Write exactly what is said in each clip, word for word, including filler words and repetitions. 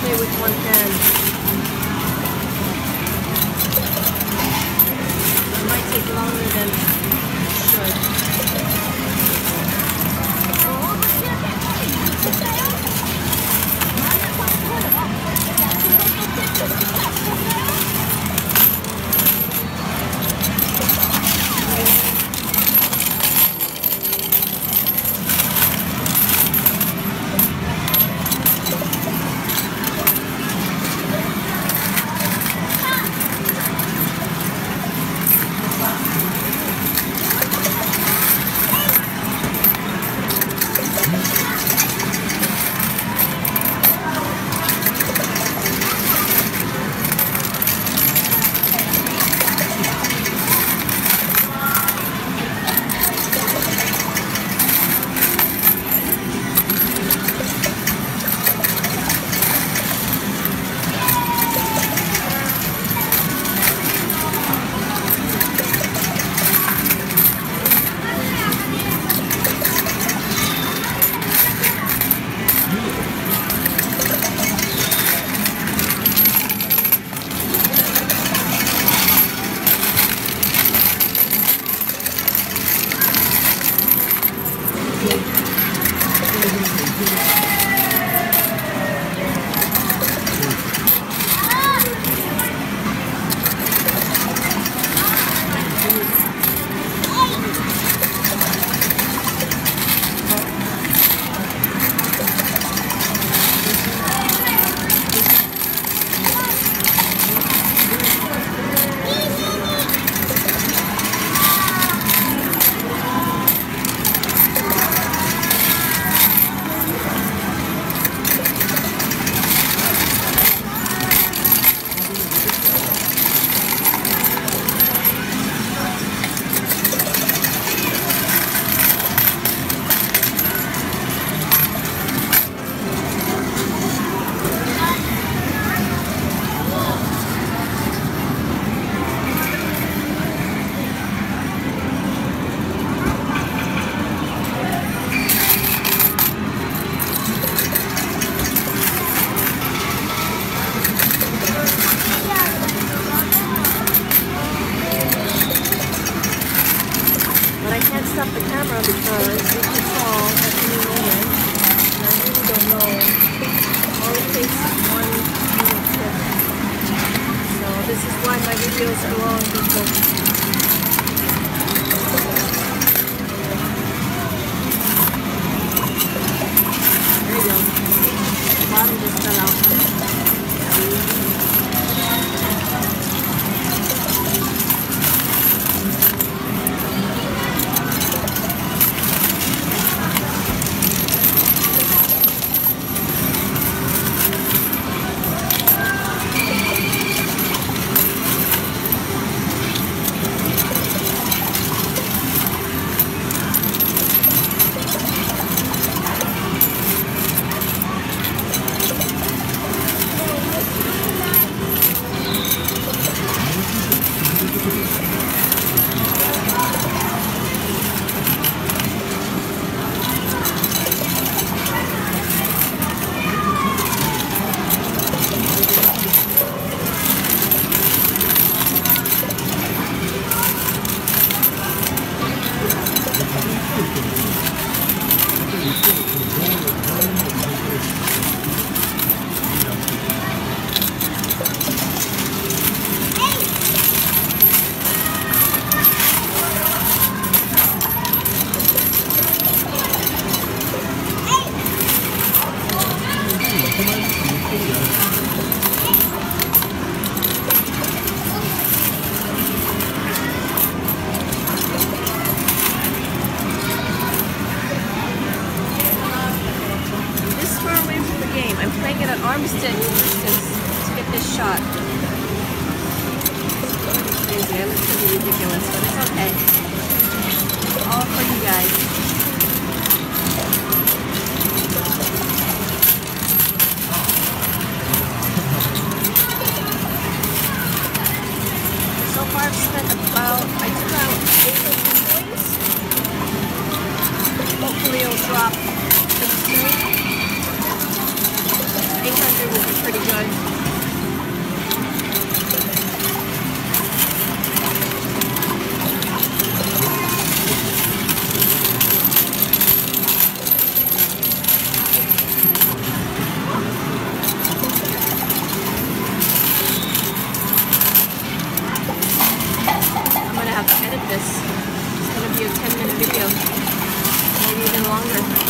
okay with one hand. It might take longer than it should. Stop the camera because it can fall at any moment, and I really don't know. All it takes is one little tip. So this is why my videos are long, people. There you go. The bottom just fell out. Arm's distance to get this shot. It's crazy. I look pretty ridiculous, but it's okay. All for you guys. So far I've spent about, I took out eight hundred coins. Hopefully it'll drop pretty soon. eight hundred it will be pretty good. I'm gonna have to edit this. It's gonna be a ten minute video, maybe even longer.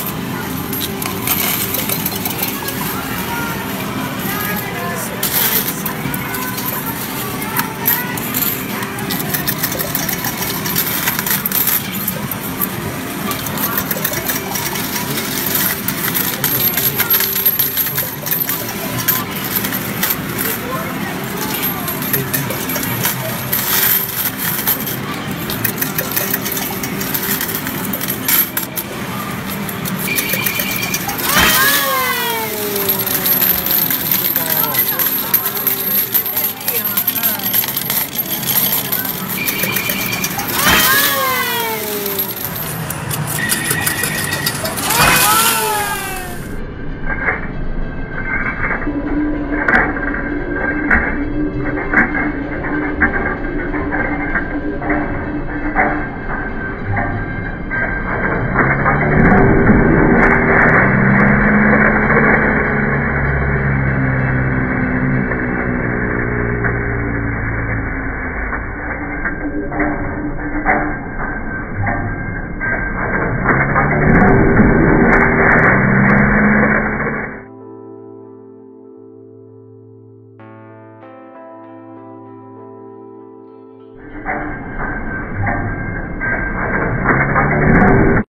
You